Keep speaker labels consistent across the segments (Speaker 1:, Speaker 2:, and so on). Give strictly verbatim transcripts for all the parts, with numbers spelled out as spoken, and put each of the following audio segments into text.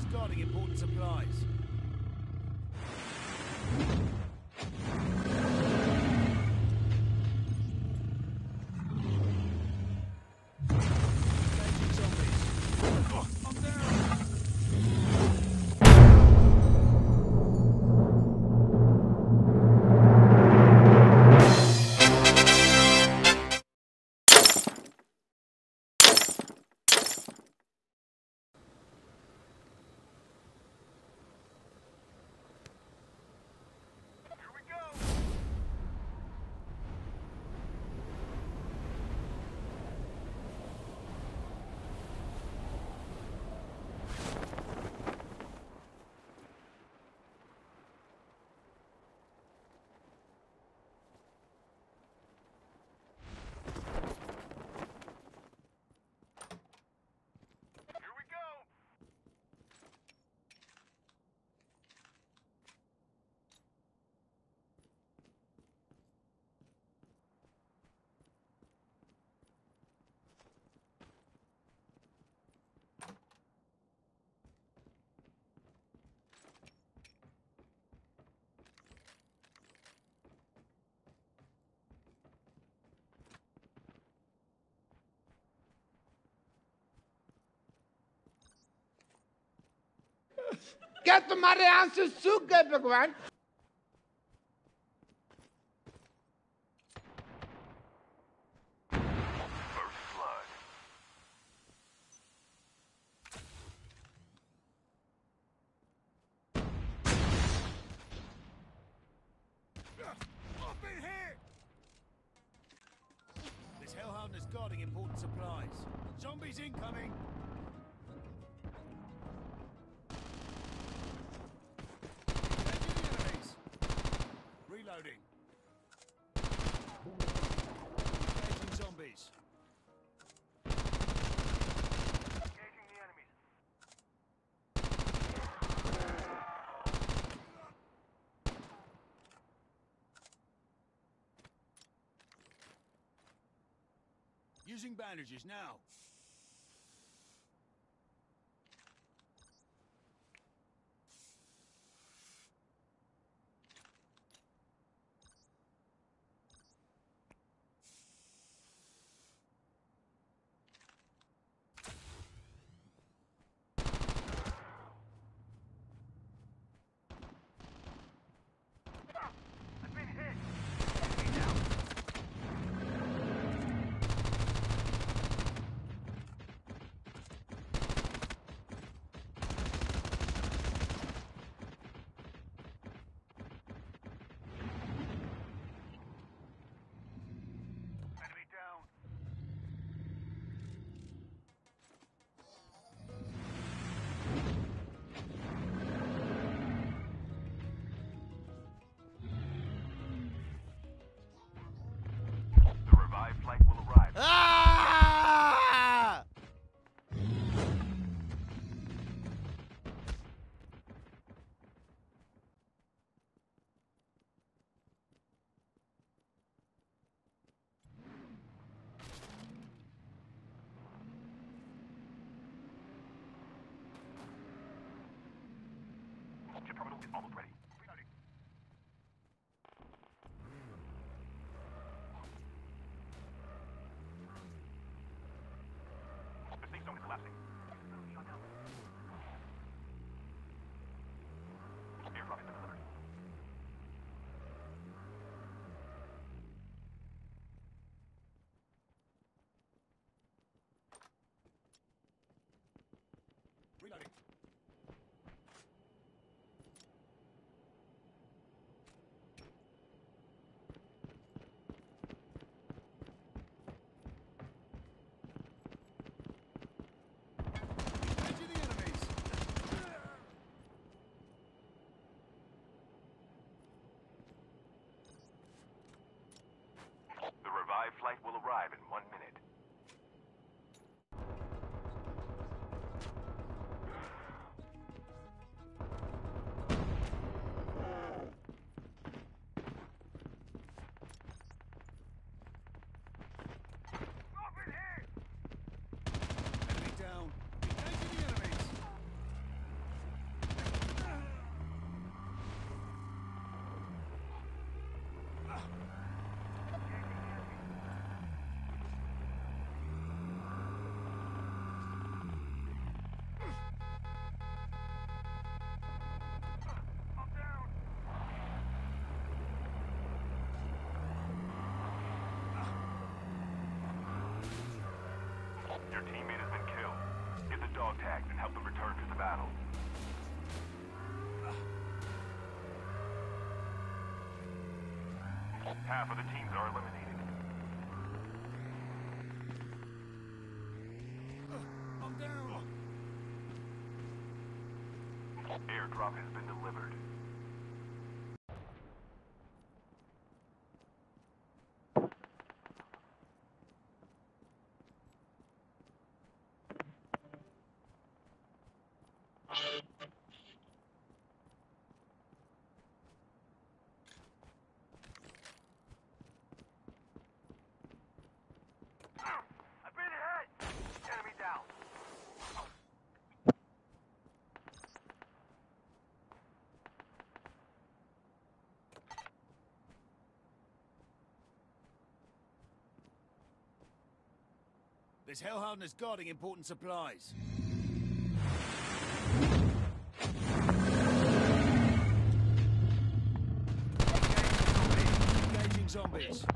Speaker 1: is guarding important supplies.
Speaker 2: क्या तुम्हारे आंसू सूख गए भगवान?
Speaker 1: This Hellhound is guarding important supplies. Zombies incoming! Reloading. Engaging zombies. Engaging the enemies. Using bandages now. Ah!
Speaker 3: Chip terminal is almost ready. Reloading. The safe zone is collapsing. Airdrop has been delivered.
Speaker 1: Reloading.
Speaker 3: Half of the teams are eliminated.
Speaker 1: I'm down.
Speaker 3: Airdrop has been delivered. I've been hit! Enemy down.
Speaker 1: This Hellhound is guarding important supplies. Engaging zombies.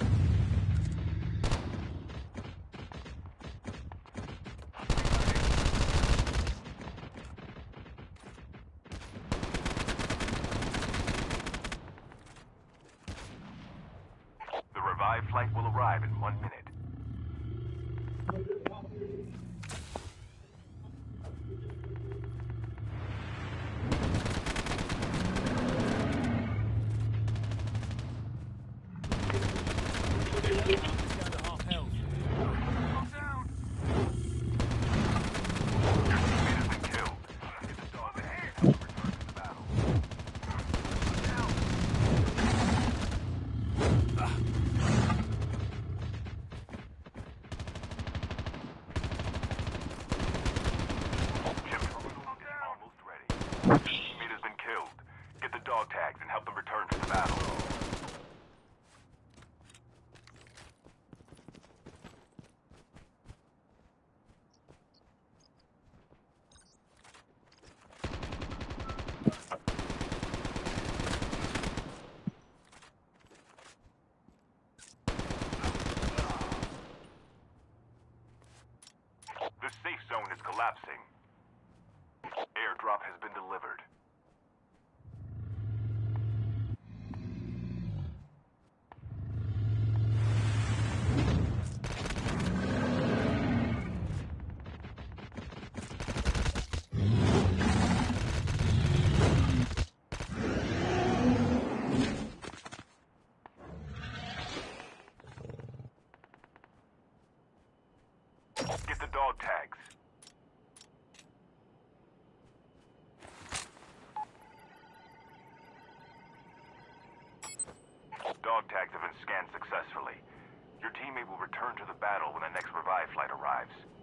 Speaker 3: The revived flight will arrive in one minute.
Speaker 1: Down to half health.
Speaker 3: I'm down. Teammate has been killed. Get the dog ahead. Return to the battle. Down. Chip almost ready. Teammate has been killed. Get the dog tags and help them return to the battle. The safe zone is collapsing. Airdrop has been delivered. Get the dog tags. Dog tags have been scanned successfully. Your teammate will return to the battle when the next revive flight arrives.